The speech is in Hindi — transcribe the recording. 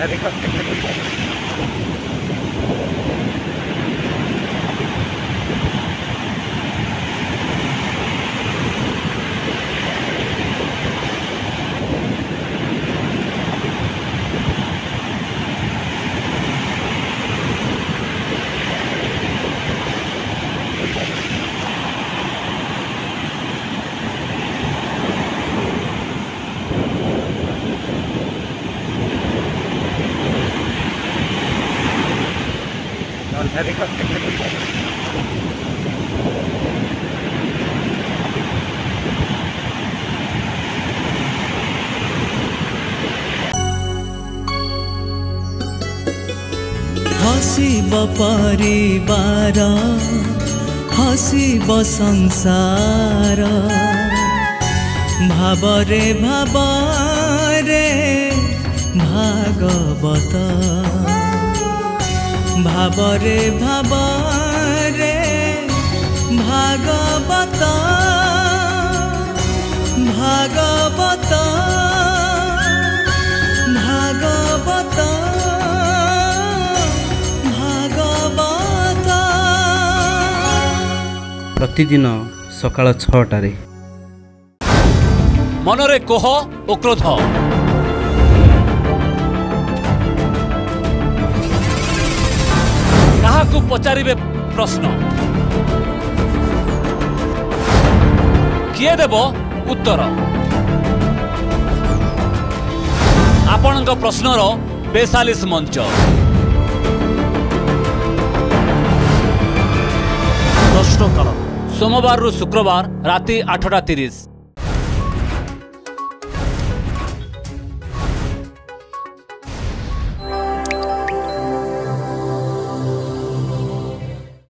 हसीब परिवार हसीब संसार भावरे भावरे भागवत भावरे भावरे भागवत भागवत भागवत भागवत। प्रतिदिन सकाळ 6टारे मनरे कोह ओ क्रोध काहाकू पचारिबे प्रश्न किए देव उत्तर आपणक प्रश्नर 42 मंच प्रश्नकाल सोमवार रु शुक्रवार राति 8:30।